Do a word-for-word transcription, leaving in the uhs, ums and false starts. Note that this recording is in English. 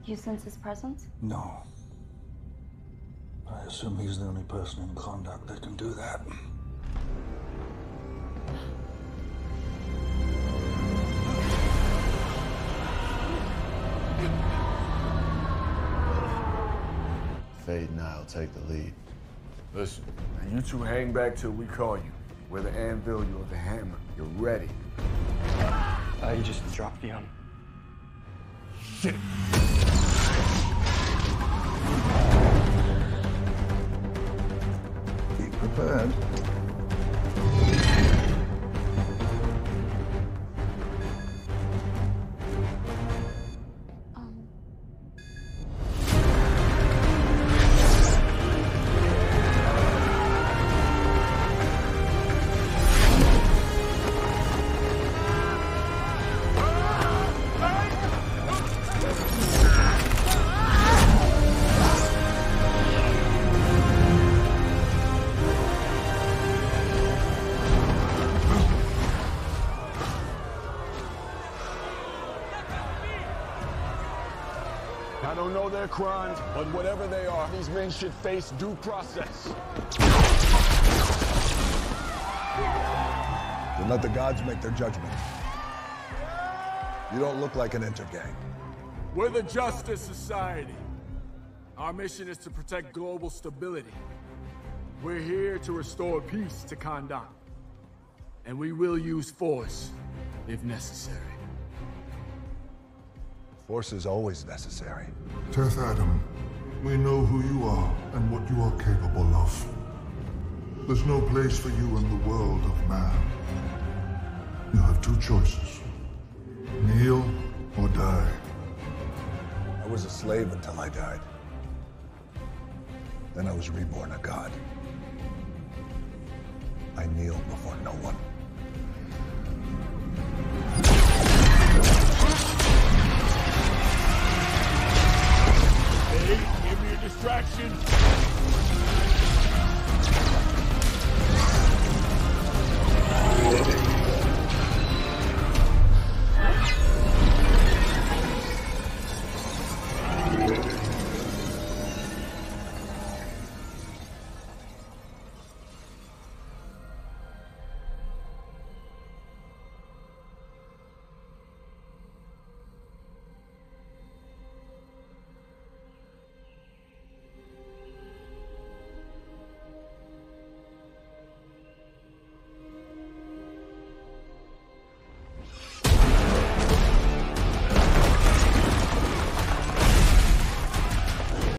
You sense his presence? No. I assume he's the only person in Kondak that can do that. Fade and I'll take the lead. Listen, now you two hang back till we call you. Whether anvil you or the hammer, you're ready. Uh, you just dropped the um. Shit. Be prepared. I don't know their crimes, but whatever they are, these men should face due process. Then let the gods make their judgment. You don't look like an intergang. We're the Justice Society. Our mission is to protect global stability. We're here to restore peace to Kondak. And we will use force, if necessary. Force is always necessary. Teth Adam, we know who you are and what you are capable of. There's no place for you in the world of man. You have two choices. Kneel or die. I was a slave until I died. Then I was reborn a god. I kneel before no one. Hey, give me a distraction.